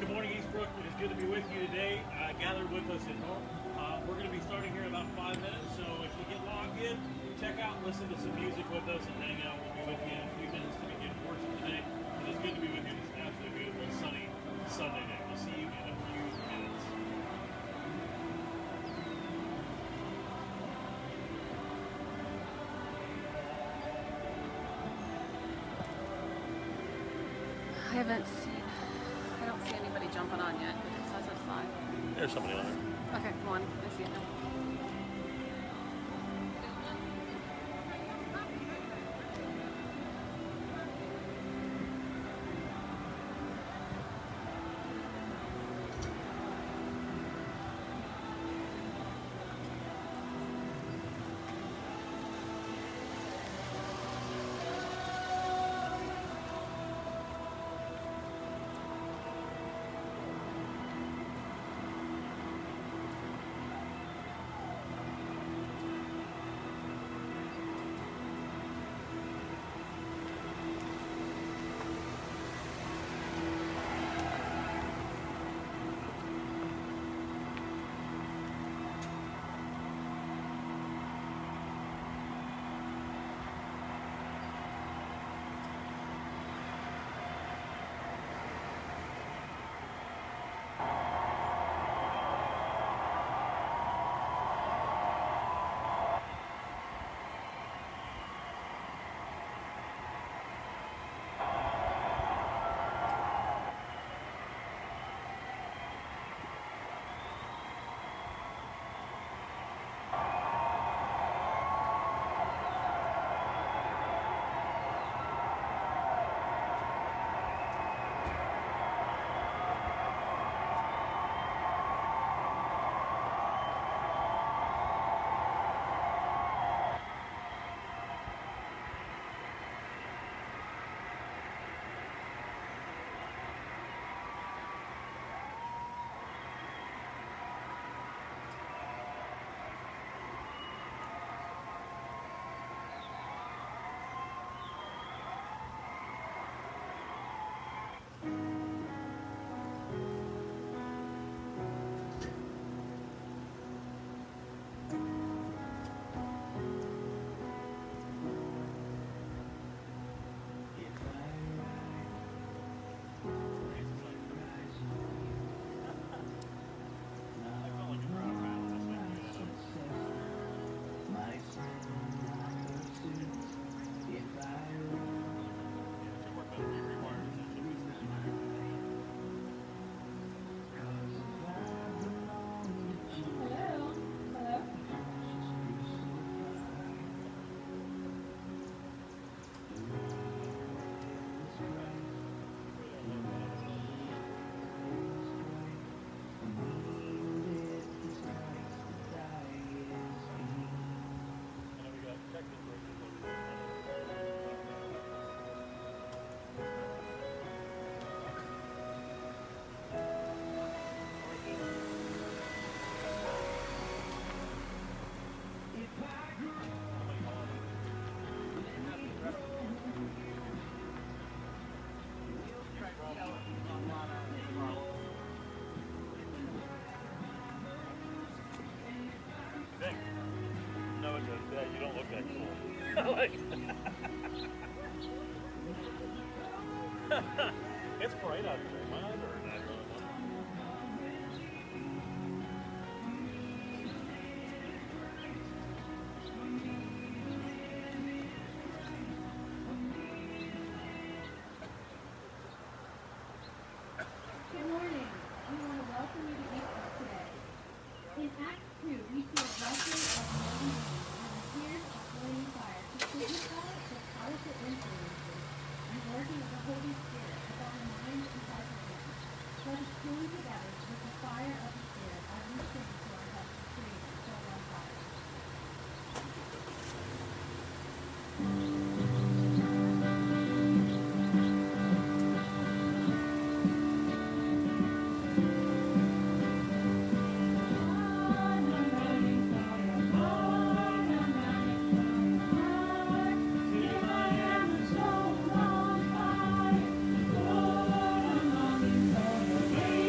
Good morning, Eastbrook. It is good to be with you today. Gathered with us at home. We're going to be starting here in about 5 minutes, so if you get logged in, check out and listen to some music with us and hang out. We'll be with you in a few minutes to begin worship today. It is good to be with you this absolutely beautiful, sunny Sunday day. We'll see you in a few minutes. I don't see anybody jumping on yet. It says it's live. There's somebody on there. Okay, come on. I see it now. No, it doesn't. Yeah, you don't look that cool. Like, it's bright out there. My eyes are not really one. Good morning. We want to welcome you to Ephesians today. In Acts 2, we see a vessel of molten meat and appears a flaming fire to signify the powerful influences and working of the Holy Spirit upon the minds and hearts of men. Let us join together with the fire of the Spirit as we sing to our Heavenly Creator, so on fire. Fire.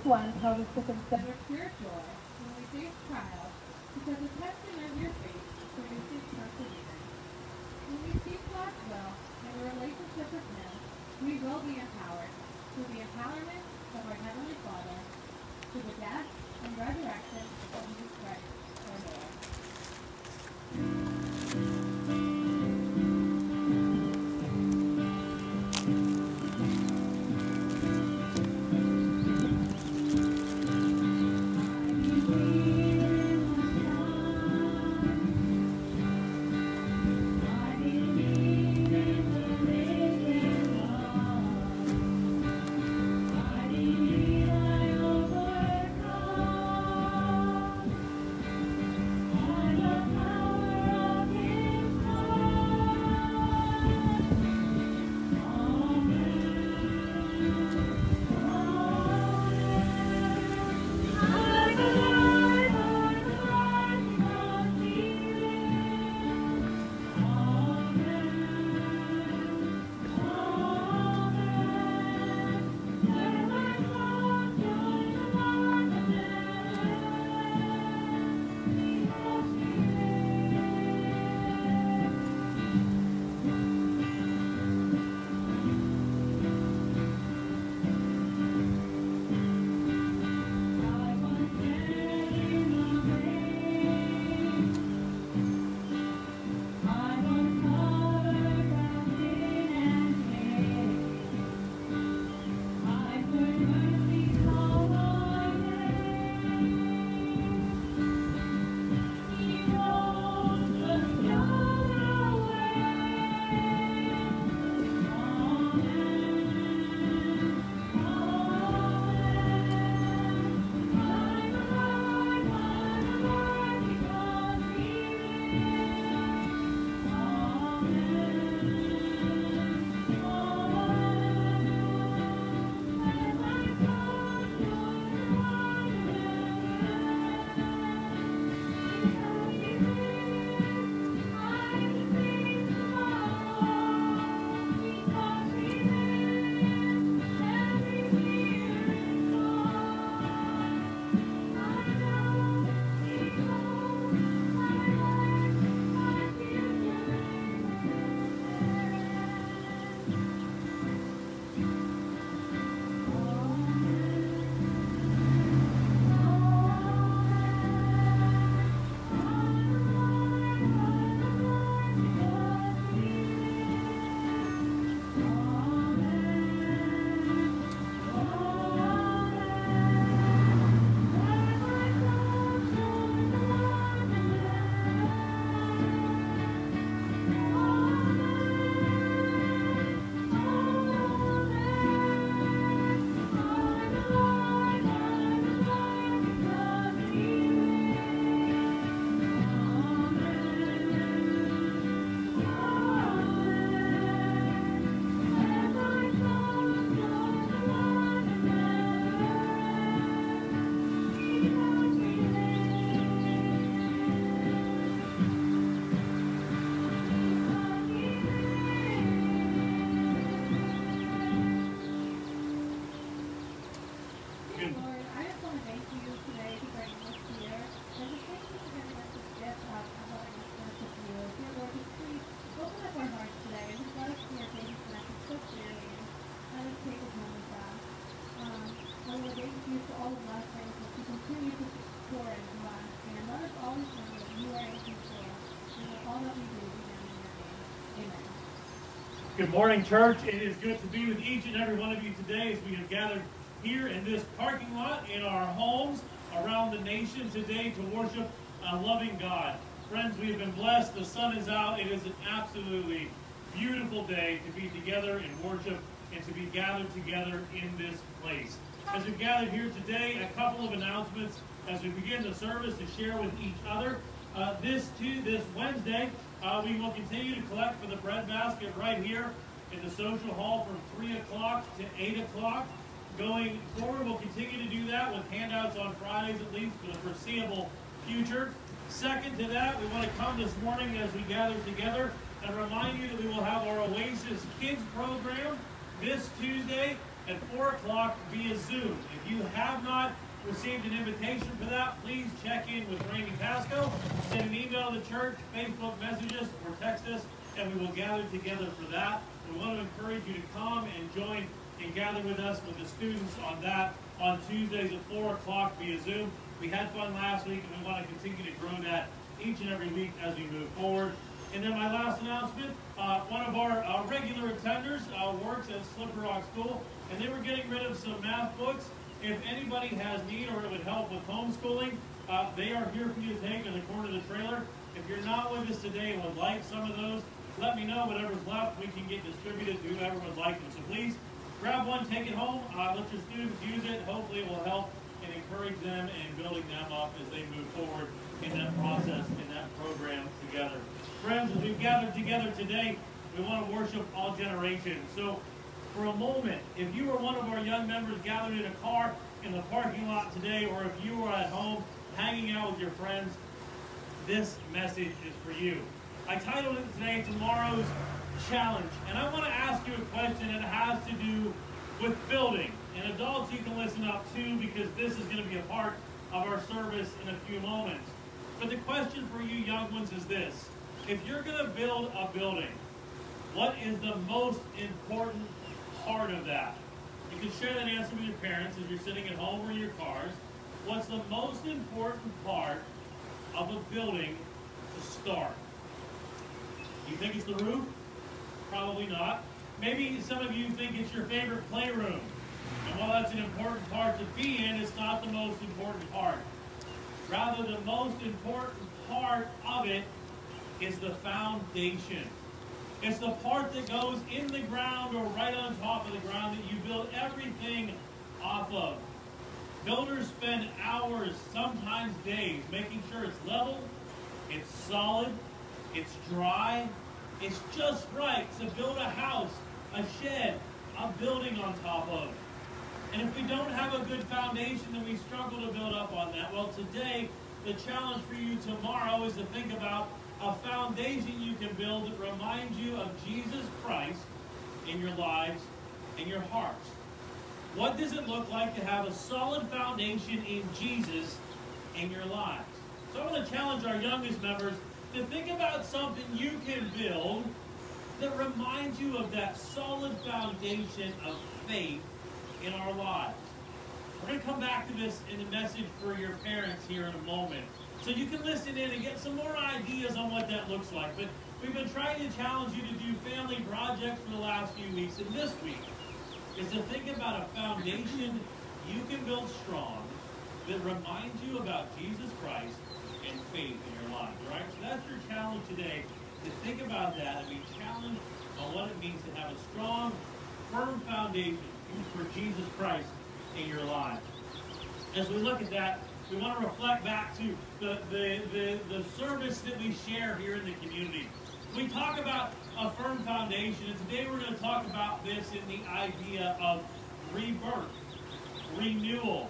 1 tells us to consider pure joy when we face trials, because the testing of your faith produces perseverance. When we seek God's will in a relationship with Him, we will be empowered through the empowerment of our Heavenly Father, through the death and resurrection of Jesus Christ, our Lord. Good morning, church. It is good to be with each and every one of you today as we have gathered here in this parking lot, in our homes, around the nation today to worship a loving God. Friends, we have been blessed. The sun is out. It is an absolutely beautiful day to be together in worship and to be gathered together in this place. As we've gathered here today, a couple of announcements as we begin the service to share with each other. This Wednesday, we will continue to collect for the bread basket right here in the social hall from 3 o'clock to 8 o'clock. Going forward, we'll continue to do that with handouts on Fridays, at least for the foreseeable future. Second to that, we want to come this morning as we gather together and remind you that we will have our Oasis Kids program this Tuesday at 4 o'clock via Zoom. If you have not received an invitation for that, please check in with Randy Pasco, send an email to the church, Facebook message us, or text us, and we will gather together for that. We want to encourage you to come and join and gather with us, with the students on that, on Tuesdays at 4 o'clock via Zoom. We had fun last week, and we want to continue to grow that each and every week as we move forward. And then my last announcement, one of our regular attenders works at Slipper Rock School, and they were getting rid of some math books. If anybody has need or it would help with homeschooling, they are here for you to take in the corner of the trailer. If you're not with us today and would like some of those, let me know. Whatever's left, we can get distributed to whoever would like them. So please grab one, take it home, let your students use it. Hopefully it will help and encourage them and building them up as they move forward in that process, in that program together. Friends, as we've gathered together today, we want to worship all generations. So for a moment, if you are one of our young members gathered in a car in the parking lot today, or if you are at home hanging out with your friends, this message is for you. I titled it today, Tomorrow's Challenge. And I want to ask you a question that has to do with building. And adults, you can listen up too, because this is going to be a part of our service in a few moments. But the question for you young ones is this. If you're going to build a building, what is the most important part of that? You can share that answer with your parents as you're sitting at home or in your cars. What's the most important part of a building to start? You think it's the roof? Probably not. Maybe some of you think it's your favorite playroom. And while that's an important part to be in, it's not the most important part. Rather, the most important part of it is the foundation. It's the part that goes in the ground or right on top of the ground that you build everything off of. Builders spend hours, sometimes days, making sure it's level, it's solid, it's dry, it's just right to build a house, a shed, a building on top of. And if we don't have a good foundation, then we struggle to build up on that. Well, today, the challenge for you tomorrow is to think about a foundation you can build that reminds you of Jesus Christ in your lives and your hearts. What does it look like to have a solid foundation in Jesus in your lives? So I want to challenge our youngest members to think about something you can build that reminds you of that solid foundation of faith in our lives. We're going to come back to this in the message for your parents here in a moment. So you can listen in and get some more ideas on what that looks like. But we've been trying to challenge you to do family projects for the last few weeks. And this week is to think about a foundation you can build strong that reminds you about Jesus Christ and faith in your life. All right? So that's your challenge today, to think about that and be challenged on what it means to have a strong, firm foundation for Jesus Christ in your life. As we look at that, we want to reflect back to the service that we share here in the community. We talk about a firm foundation, and today we're going to talk about this in the idea of rebirth, renewal,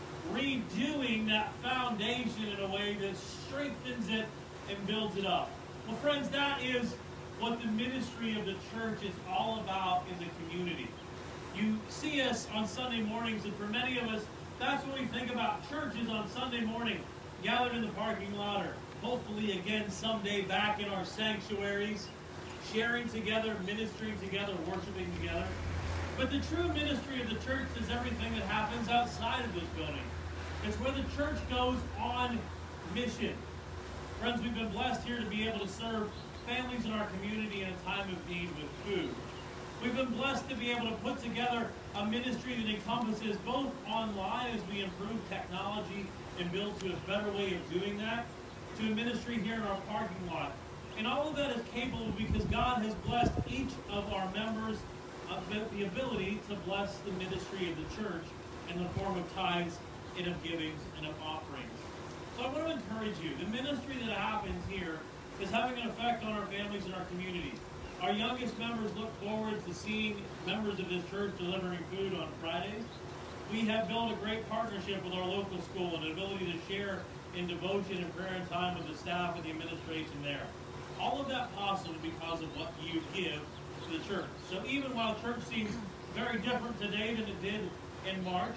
redoing that foundation in a way that strengthens it and builds it up. Well, friends, that is what the ministry of the church is all about in the community. You see us on Sunday mornings, and for many of us, that's when we think about churches on Sunday morning, gathered in the parking lot, or hopefully again someday back in our sanctuaries, sharing together, ministering together, worshiping together. But the true ministry of the church is everything that happens outside of this building. It's where the church goes on mission. Friends, we've been blessed here to be able to serve families in our community in a time of need with food. We've been blessed to be able to put together a ministry that encompasses both online as we improve technology and build to a better way of doing that, to a ministry here in our parking lot. And all of that is capable because God has blessed each of our members with the ability to bless the ministry of the church in the form of tithes and of givings and of offerings. So I want to encourage you. The ministry that happens here is having an effect on our families and our community. Our youngest members look forward to seeing members of this church delivering food on Fridays. We have built a great partnership with our local school and an ability to share in devotion and prayer and time with the staff and the administration there. All of that possible because of what you give to the church. So even while church seems very different today than it did in March.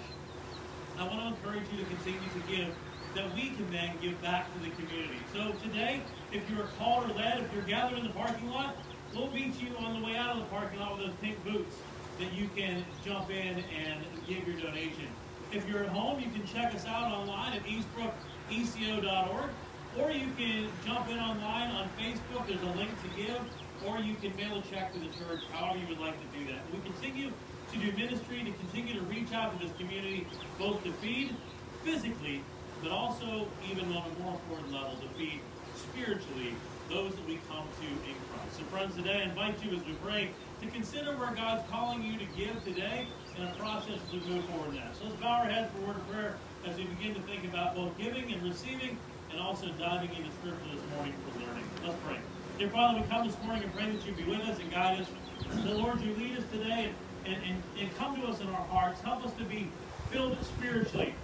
I want to encourage you to continue to give, that we can then give back to the community. So today, if you're called or led, if you're gathered in the parking lot, we'll meet you on the way out of the parking lot with those pink boots that you can jump in and give your donation. If you're at home, you can check us out online at eastbrookeco.org, or you can jump in online on Facebook. There's a link to give, or you can mail a check to the church, however you would like to do that. We continue to do ministry, to continue to reach out to this community, both to feed physically, but also, even on a more important level, to feed spiritually those that we come to in Christ. So friends, today I invite you as we pray to consider where God's calling you to give today in a process as we move forward in that. So let's bow our heads for a word of prayer as we begin to think about both giving and receiving, and also diving into Scripture this morning for learning. Let's pray. Dear Father, we come this morning and pray that you be with us and guide us. The Lord, you lead us today and come to us in our hearts. Help us to be filled spiritually,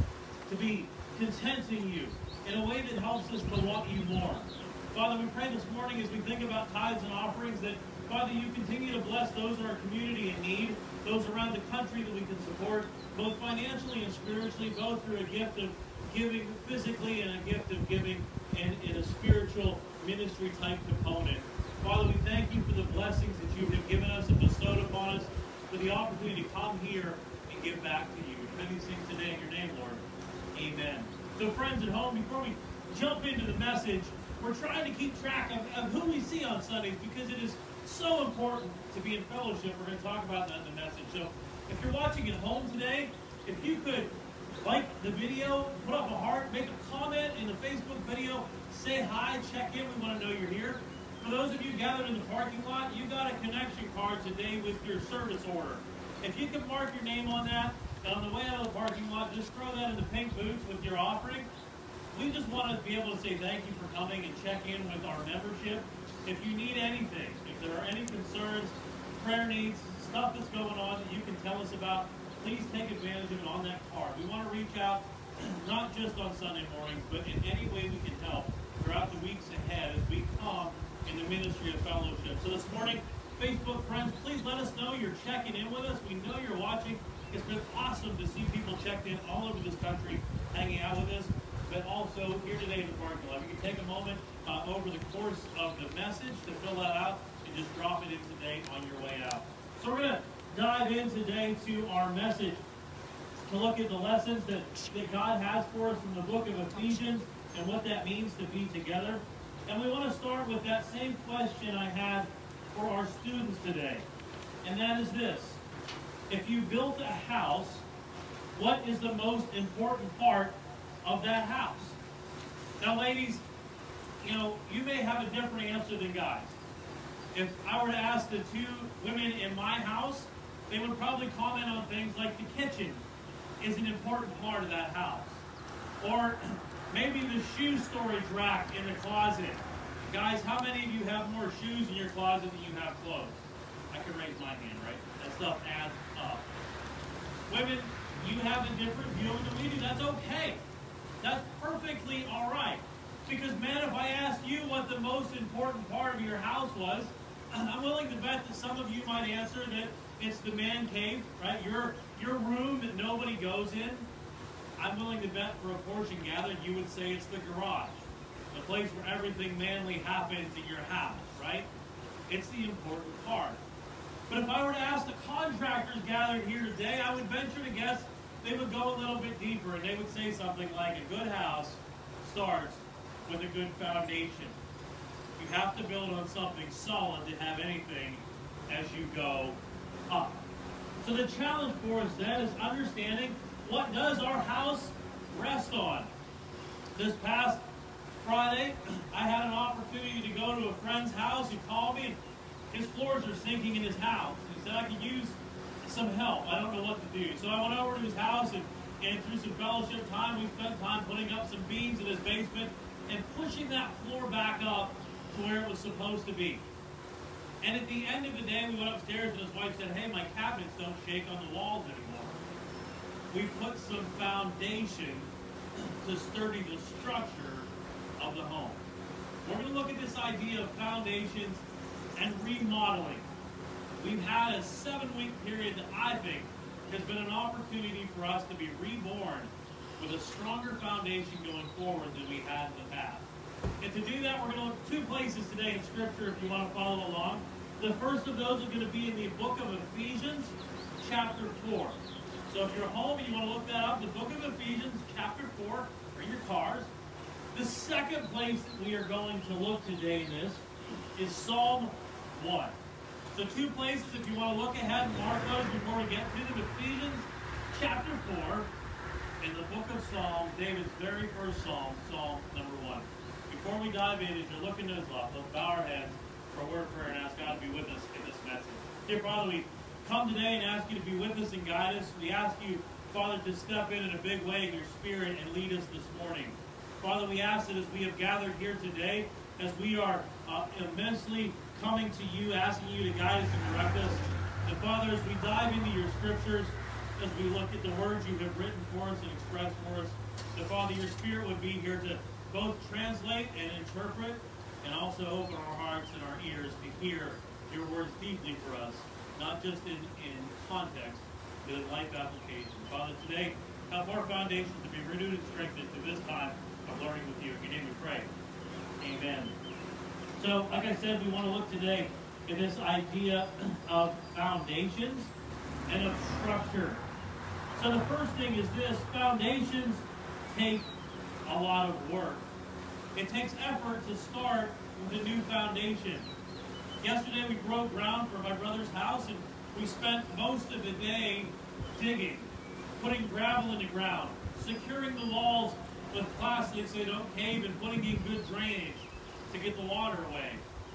to be content in you in a way that helps us to want you more. Father, we pray this morning as we think about tithes and offerings that, Father, you continue to bless those in our community in need, those around the country that we can support, both financially and spiritually, both through a gift of giving physically and a gift of giving in a spiritual ministry type component. Father, we thank you for the blessings that you have given us and bestowed upon us, for the opportunity to come here and give back to you. We pray these things today in your name, Lord. Amen. So friends at home, before we jump into the message, we're trying to keep track of who we see on Sundays, because it is so important to be in fellowship. We're going to talk about that in the message. So if you're watching at home today, if you could like the video, put up a heart, make a comment in the Facebook video, say hi, check in, we want to know you're here. For those of you gathered in the parking lot, you got a connection card today with your service order. If you could mark your name on that, and on the way out of the parking lot, just throw that in the pink boots with your offering. We just want to be able to say thank you for coming and check in with our membership. If you need anything, if there are any concerns, prayer needs, stuff that's going on that you can tell us about, please take advantage of it on that card. We want to reach out, not just on Sunday mornings, but in any way we can help throughout the weeks ahead as we come in the ministry of fellowship. So this morning, Facebook friends, please let us know you're checking in with us. We know you're watching. It's been awesome to see people checked in all over this country, hanging out with us, but also here today in the parking lot. You can take a moment over the course of the message to fill that out and just drop it in today on your way out. So we're going to dive in today to our message, to look at the lessons that God has for us from the book of Ephesians and what that means to be together. And we want to start with that same question I had for our students today. And that is this: if you built a house, what is the most important part of that house? Now, ladies, you may have a different answer than guys. If I were to ask the two women in my house, they would probably comment on things like the kitchen is an important part of that house. Or maybe the shoe storage rack in the closet. Guys, how many of you have more shoes in your closet than you have clothes? I can raise my hand, right? That stuff adds up. Women, you have a different view than we do. That's okay. That's perfectly all right. Because, man, if I asked you what the most important part of your house was, I'm willing to bet that some of you might answer that it's the man cave, right? Your room that nobody goes in. I'm willing to bet for a portion gathered, you would say it's the garage, the place where everything manly happens in your house, right? It's the important part. But if I were to ask the contractors gathered here today, I would venture to guess they would go a little bit deeper, and they would say something like, a good house starts with a good foundation. You have to build on something solid to have anything as you go up. So the challenge for us then is understanding, what does our house rest on? This past Friday, I had an opportunity to go to a friend's house. He called me, and his floors are sinking in his house. He said, I could use some help. I don't know what to do. So I went over to his house, and through some fellowship time, we spent time putting up some beams in his basement and pushing that floor back up to where it was supposed to be. And at the end of the day, we went upstairs, and his wife said, hey, my cabinets don't shake on the walls anymore. We put some foundation to sturdy the structure of the home. We're going to look at this idea of foundations and remodeling. we've had a 7-week period that I think has been an opportunity for us to be reborn with a stronger foundation going forward than we had in the past. And to do that, we're going to look at 2 places today in Scripture if you want to follow along. The first of those are going to be in the book of Ephesians, chapter 4. So if you're home and you want to look that up, the book of Ephesians, chapter 4, or your cars. The second place that we are going to look today in this is Psalm 1. So 2 places, if you want to look ahead and mark those before we get to them. Ephesians, chapter 4, in the book of Psalms, David's very first psalm, Psalm number 1. Before we dive in, as you're looking to his left, let's bow our heads for a word of prayer and ask God to be with us in this message. Dear Father, we come today and ask you to be with us and guide us. We ask you, Father, to step in a big way in your Spirit and lead us this morning. Father, we ask that as we have gathered here today, as we are immensely coming to you, asking you to guide us and direct us, and Father, as we dive into your Scriptures, as we look at the words you have written for us and expressed for us, that Father, your Spirit would be here to both translate and interpret, and also open our hearts and our ears to hear your words deeply for us, not just in context, but in life application. Father, today, help our foundation to be renewed and strengthened through this time of learning with you. In your name we pray. Amen. So, like I said, we want to look today at this idea of foundations and of structure. So the first thing is this: foundations take a lot of work. It takes effort to start with a new foundation. Yesterday we broke ground for my brother's house, and we spent most of the day digging, putting gravel in the ground, securing the walls with plastic so they don't cave, and putting in good drainage to get the water away.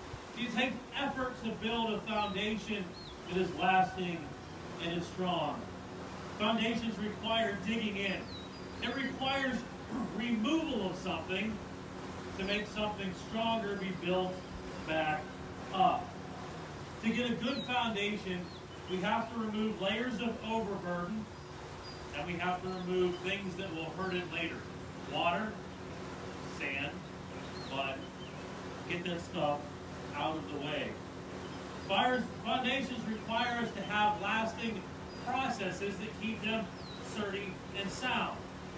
It takes effort to build a foundation that is lasting and is strong. Foundations require digging in. It requires removal of something to make something stronger be built back up. To get a good foundation, we have to remove layers of overburden, and we have to remove things that will hurt it later. Water, sand, mud. Get this stuff out of the way. Foundations require us to have lasting processes that keep them sturdy and sound.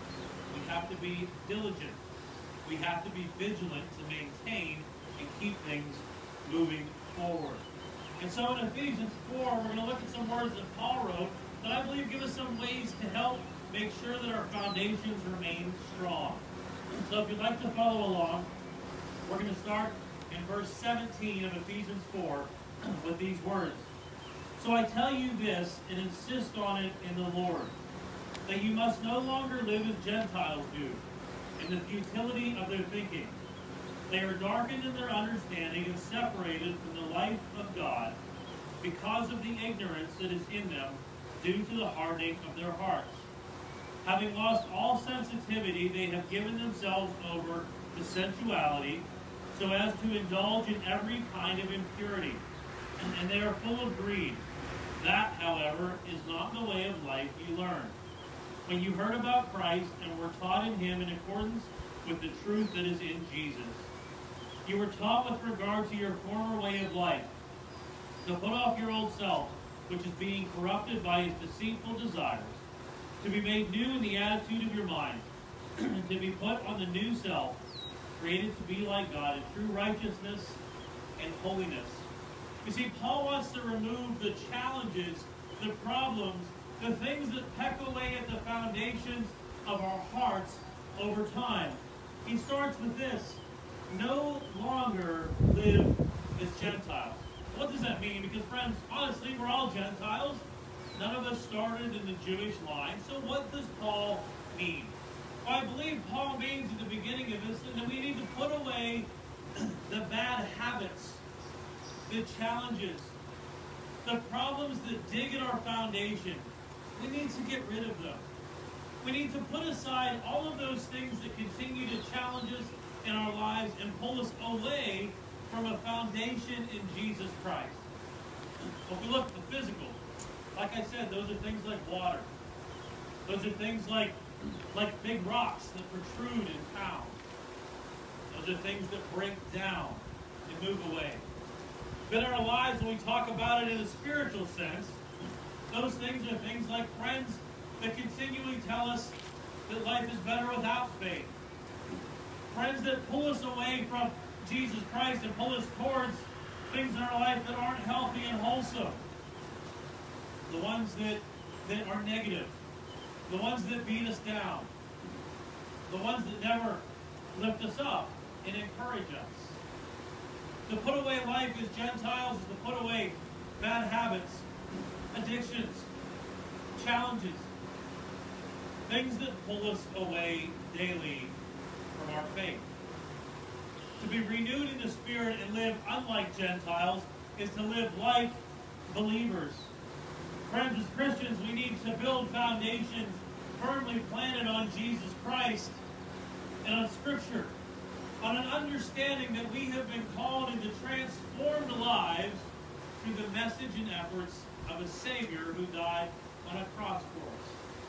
We have to be diligent. We have to be vigilant to maintain and keep things moving forward. And so in Ephesians 4, we're going to look at some words that Paul wrote that I believe give us some ways to help make sure that our foundations remain strong. So if you'd like to follow along, we're going to start in verse 17 of Ephesians 4 with these words. So I tell you this and insist on it in the Lord, that you must no longer live as Gentiles do, in the futility of their thinking. They are darkened in their understanding and separated from the life of God because of the ignorance that is in them due to the hardening of their hearts. Having lost all sensitivity, they have given themselves over to sensuality so as to indulge in every kind of impurity. And they are full of greed. That, however, is not the way of life you learned when you heard about Christ and were taught in him in accordance with the truth that is in Jesus. You were taught with regard to your former way of life, to put off your old self, which is being corrupted by his deceitful desires, to be made new in the attitude of your mind, and to be put on the new self, created to be like God in true righteousness and holiness. You see, Paul wants to remove the challenges, the problems, the things that peck away at the foundations of our hearts over time. He starts with this: no longer live as Gentiles. What does that mean? Because, friends, honestly, we're all Gentiles. None of us started in the Jewish line. So what does Paul mean? Well, I believe Paul means at the beginning of this that we need to put away the bad habits, the challenges, the problems that dig at our foundation. We need to get rid of them. We need to put aside all of those things that continue to challenge us in our lives and pull us away from a foundation in Jesus Christ. If we look at the physical, like I said, those are things like water. Those are things like big rocks that protrude and pound. Those are things that break down and move away. But in our lives, when we talk about it in a spiritual sense, those things are things like friends that continually tell us that life is better without faith. Friends that pull us away from Jesus Christ and pull us towards things in our life that aren't healthy and wholesome. The ones that are negative. The ones that beat us down. The ones that never lift us up and encourage us. To put away life as Gentiles is to put away bad habits, addictions, challenges, things that pull us away daily from our faith. To be renewed in the Spirit and live unlike Gentiles is to live like believers. Friends, as Christians, we need to build foundations firmly planted on Jesus Christ and on Scripture, on an understanding that we have been called into transformed lives through the message and efforts of a Savior who died on a cross for us.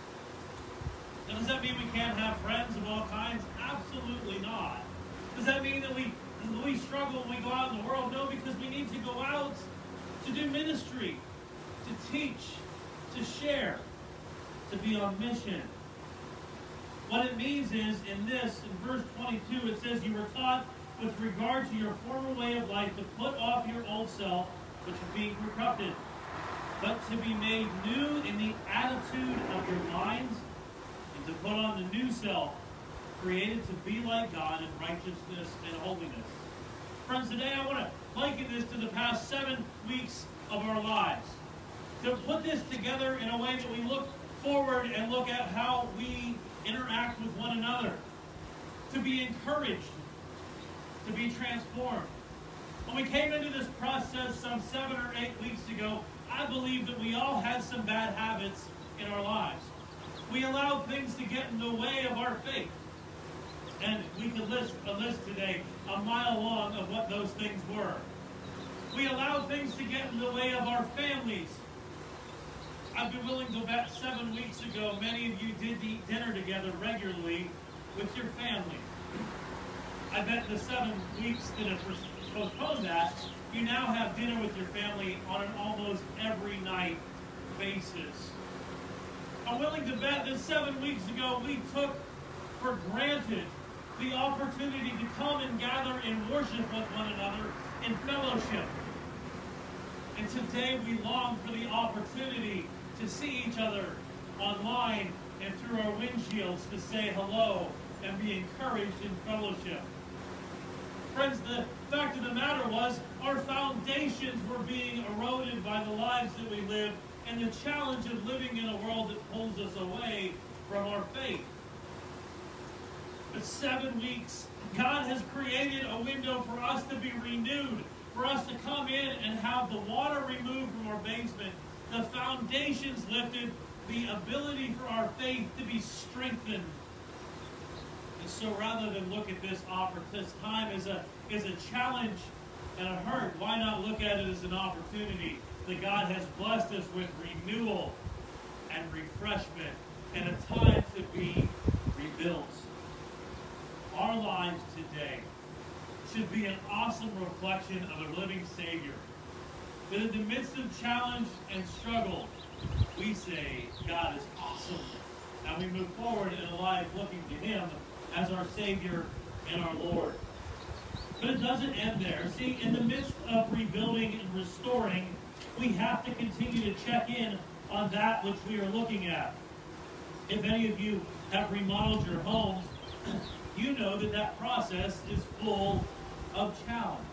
Now, does that mean we can't have friends of all kinds? Absolutely not. Does that mean that we struggle when we go out in the world? No, because we need to go out to do ministry, to teach, to share, to be on mission. What it means is, in verse 22, it says, you were taught with regard to your former way of life to put off your old self, which is being corrupted, but to be made new in the attitude of your minds, and to put on the new self, created to be like God in righteousness and holiness. Friends, today I want to liken this to the past 7 weeks of our lives. To put this together in a way that we look forward and look at how we interact with one another. To be encouraged. To be transformed. When we came into this process some 7 or 8 weeks ago, I believe that we all had some bad habits in our lives. We allowed things to get in the way of our faith. And we could list a list today, a mile long, of what those things were. We allowed things to get in the way of our families. I'd be willing to bet 7 weeks ago, many of you did eat dinner together regularly with your family. I bet the 7 weeks that have postponed that, you now have dinner with your family on an almost every night basis. I'm willing to bet that 7 weeks ago we took for granted the opportunity to come and gather and worship with one another in fellowship. And today we long for the opportunity to see each other online and through our windshields to say hello and be encouraged in fellowship. Friends, the fact of the matter was our foundations were being eroded by the lives that we live and the challenge of living in a world that pulls us away from our faith. But 7 weeks, God has created a window for us to be renewed, for us to come in and have the water removed from our basement, the foundations lifted, the ability for our faith to be strengthened. And so rather than look at this time as a challenge and a hurt, why not look at it as an opportunity that God has blessed us with renewal and refreshment and a time to be rebuilt. Our lives today should be an awesome reflection of a living Savior. That in the midst of challenge and struggle, we say, God is awesome. And we move forward in a life looking to Him as our Savior and our Lord. But it doesn't end there. See, in the midst of rebuilding and restoring, we have to continue to check in on that which we are looking at. If any of you have remodeled your homes, you know that that process is full of challenge.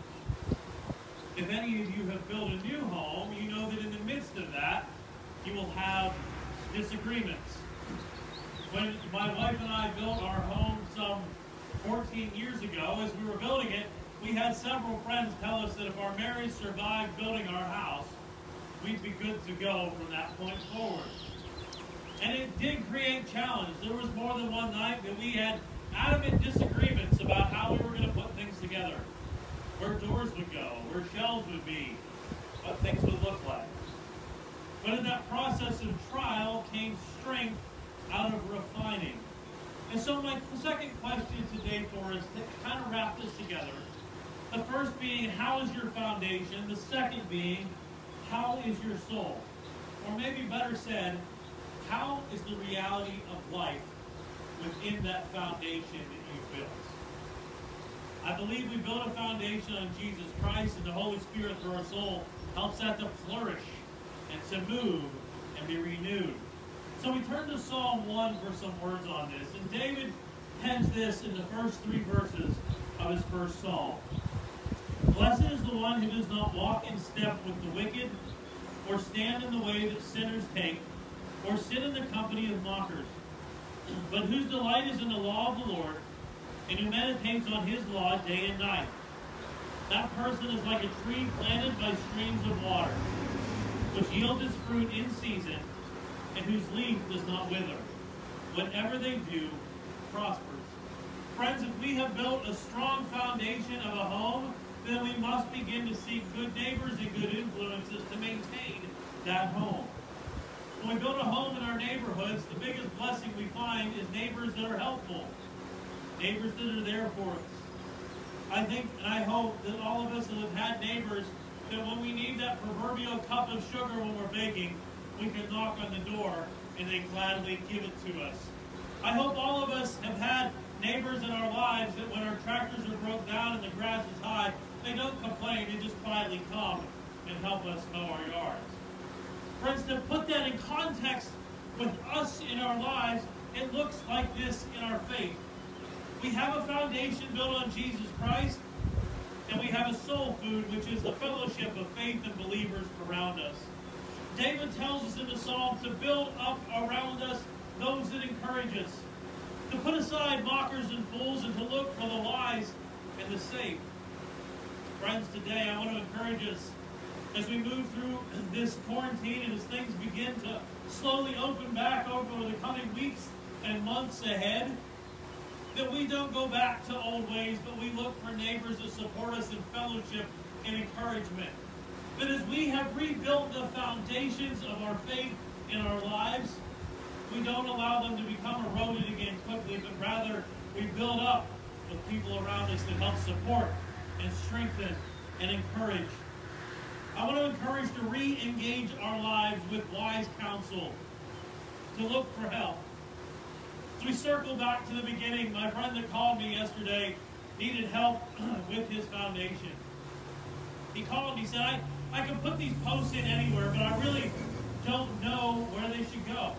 If any of you have built a new home, you know that in the midst of that, you will have disagreements. When my wife and I built our home some 14 years ago, as we were building it, we had several friends tell us that if our marriage survived building our house, we'd be good to go from that point forward. And it did create challenge. There was more than one night that we had adamant disagreements about how we were going to put things together. Where doors would go, where shelves would be, what things would look like. But in that process of trial came strength out of refining. And so my second question today for us, to kind of wrap this together, The first being, how is your foundation? The second being, how is your soul? Or maybe better said, how is the reality of life within that foundation that you've built? I believe we build a foundation on Jesus Christ, and the Holy Spirit through our soul helps that to flourish and to move and be renewed. So we turn to Psalm 1 for some words on this. And David pens this in the first 3 verses of his first psalm. Blessed is the one who does not walk in step with the wicked, or stand in the way that sinners take, or sit in the company of mockers, but whose delight is in the law of the Lord, and who meditates on his law day and night. That person is like a tree planted by streams of water, which yields its fruit in season, and whose leaf does not wither. Whatever they do prospers. Friends, if we have built a strong foundation of a home, then we must begin to seek good neighbors and good influences to maintain that home. When we build a home in our neighborhoods, the biggest blessing we find is neighbors that are helpful. Neighbors that are there for us. I think and I hope that all of us that have had neighbors, that when we need that proverbial cup of sugar when we're baking, we can knock on the door and they gladly give it to us. I hope all of us have had neighbors in our lives that when our tractors are broke down and the grass is high, they don't complain, they just quietly come and help us mow our yards. Friends, to put that in context with us in our lives, it looks like this in our faith. We have a foundation built on Jesus Christ, and we have a soul food, which is the fellowship of faith and believers around us. David tells us in the Psalm to build up around us those that encourage us, to put aside mockers and fools, and to look for the wise and the safe. Friends, today I want to encourage us as we move through this quarantine and as things begin to slowly open back over the coming weeks and months ahead, that we don't go back to old ways, but we look for neighbors that support us in fellowship and encouragement. That as we have rebuilt the foundations of our faith in our lives, we don't allow them to become eroded again quickly, but rather we build up with people around us that help support and strengthen and encourage. I want to encourage to re-engage our lives with wise counsel, to look for help. As we circle back to the beginning, my friend that called me yesterday needed help with his foundation. He called and he said, I can put these posts in anywhere, but I really don't know where they should go.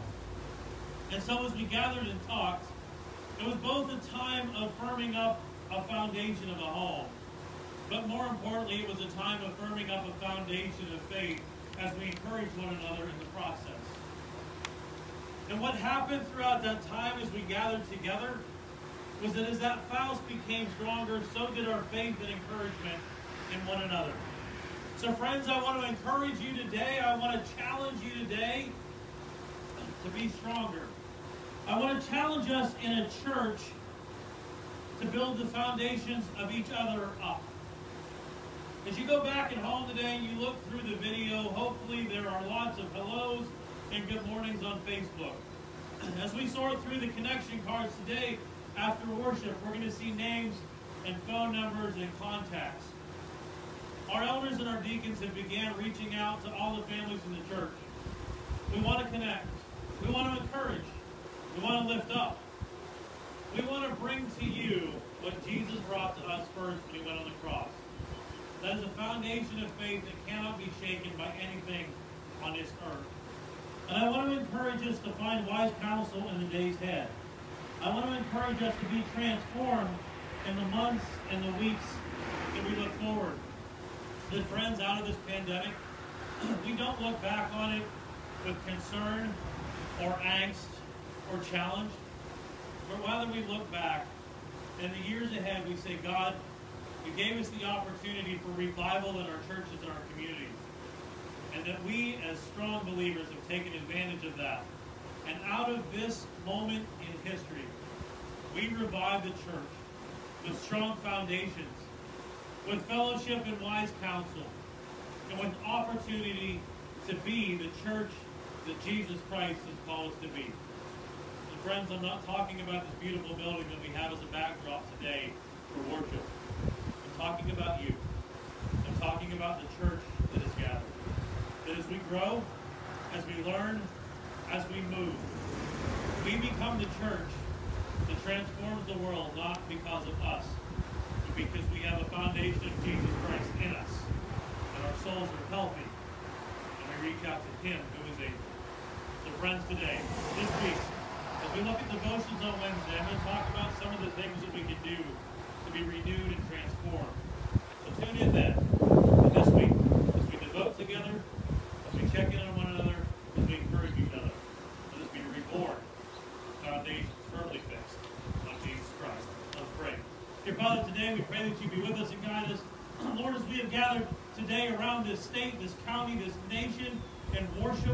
And so as we gathered and talked, it was both a time of firming up a foundation of a home, but more importantly, it was a time of firming up a foundation of faith as we encourage one another in the process. And what happened throughout that time as we gathered together was that as that house became stronger, so did our faith and encouragement in one another. So friends, I want to encourage you today. I want to challenge you today to be stronger. I want to challenge us in a church to build the foundations of each other up. As you go back at home today and you look through the video, hopefully there are lots of hellos and good mornings on Facebook. As we sort through the connection cards today after worship, we're going to see names and phone numbers and contacts. Our elders and our deacons have began reaching out to all the families in the church. We want to connect. We want to encourage. We want to lift up. We want to bring to you what Jesus brought to us first when he went on the cross. That is a foundation of faith that cannot be shaken by anything on this earth. And I want to encourage us to find wise counsel in the days ahead. I want to encourage us to be transformed in the months and the weeks that we look forward. The friends, out of this pandemic, we don't look back on it with concern or angst or challenge, but rather we look back in the years ahead, we say, God, you gave us the opportunity for revival in our churches and our communities. And that we, as strong believers, have taken advantage of that. And out of this moment in history, we revive the church with strong foundations, with fellowship and wise counsel, and with opportunity to be the church that Jesus Christ has called us to be. And friends, I'm not talking about this beautiful building that we have as a backdrop today for worship. I'm talking about you. I'm talking about the church that is gathered. That as we grow, as we learn, as we move, we become the church that transforms the world, not because of us, but because we have a foundation of Jesus Christ in us, and our souls are healthy, and we reach out to Him who is able. So friends, today, this week, as we look at devotions on Wednesday, I'm going to talk about some of the things that we can do to be renewed and transformed. So tune in then, and this week, as we devote together, as we check in on one another, as we encourage each other, let us be reborn, foundation firmly fixed on Jesus Christ. Let's pray. Dear Father, today we pray that you be with us and guide us. Lord, as we have gathered today around this state, this county, this nation, and worship,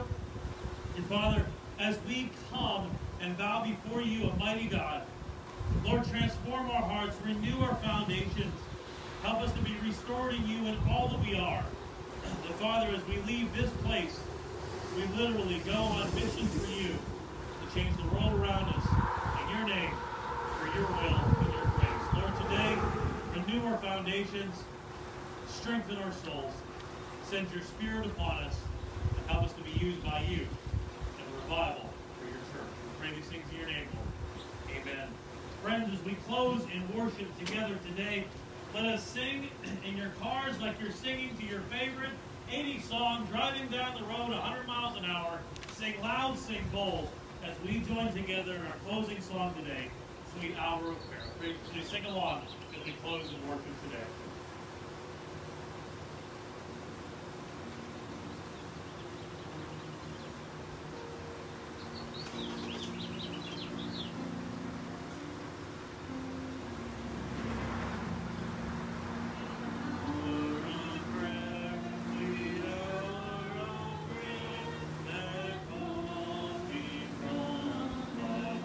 and Father, as we come and bow before you, a mighty God, Lord, transform our hearts, renew our foundations, help us to be restored in you in all that we are. That, Father, as we leave this place, we literally go on mission for you to change the world around us in your name, for your will and your grace. Lord, today, renew our foundations, strengthen our souls, send your Spirit upon us, and help us to be used by you in revival for your church. We pray these things in your name, Lord. Amen. Friends, as we close in worship together today, let us sing in your cars like you're singing to your favorite 80s song, driving down the road 100 miles an hour. Sing loud, sing bold, as we join together in our closing song today, Sweet Hour of Prayer. Please sing along as we close in worship today.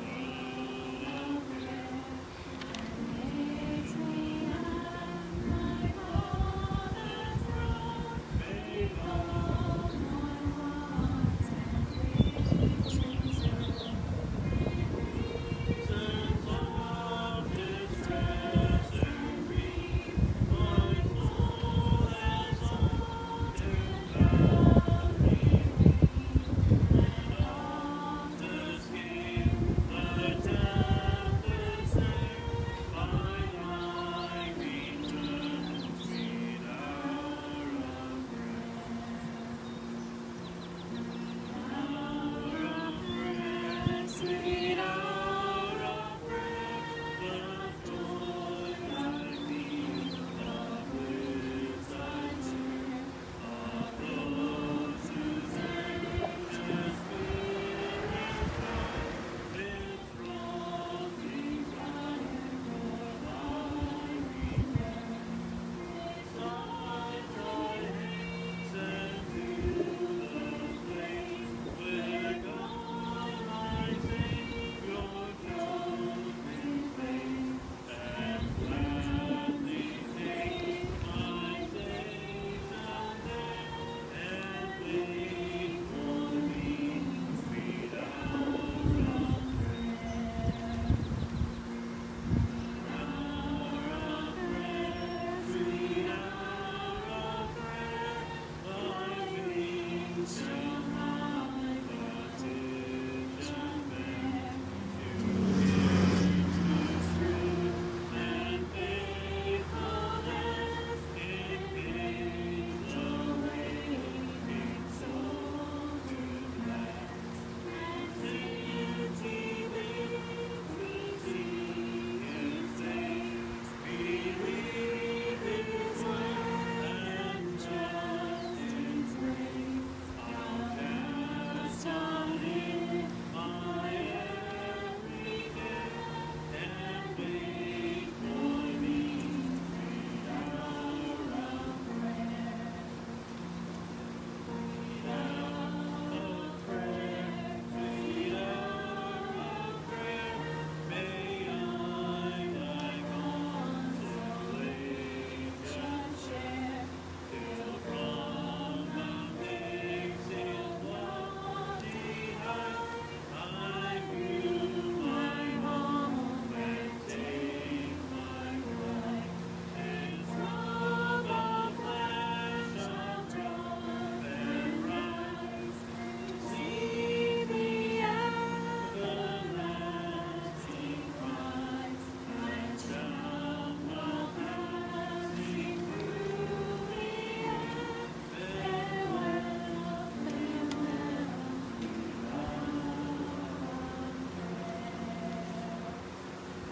Makes me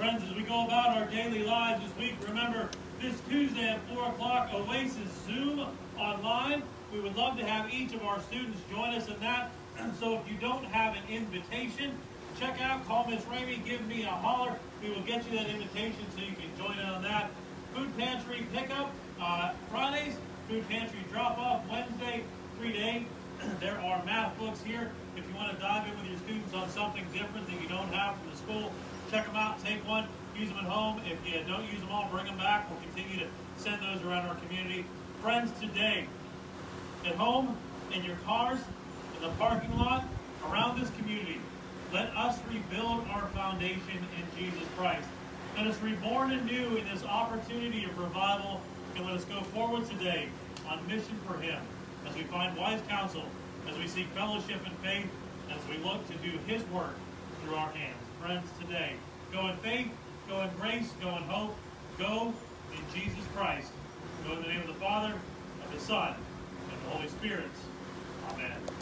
Friends, as we go about our daily lives this week, remember this Tuesday at 4 o'clock, Oasis Zoom online. We would love to have each of our students join us in that. So if you don't have an invitation, check out, call Miss Ramey, give me a holler. We will get you that invitation so you can join in on that. Food pantry pickup Fridays, food pantry drop-off Wednesday, 3-day. There are math books here. If you want to dive in with your students on something different that you don't have from the school, check them out, take one, use them at home. If you don't use them all, bring them back. We'll continue to send those around our community. Friends, today, at home, in your cars, in the parking lot, around this community, let us rebuild our foundation in Jesus Christ. Let us reborn anew in this opportunity of revival, and let us go forward today on mission for Him as we find wise counsel, as we seek fellowship and faith, as we look to do His work through our hands. Friends, today, go in faith, go in grace, go in hope, go in Jesus Christ. Go in the name of the Father, of the Son, and the Holy Spirit. Amen.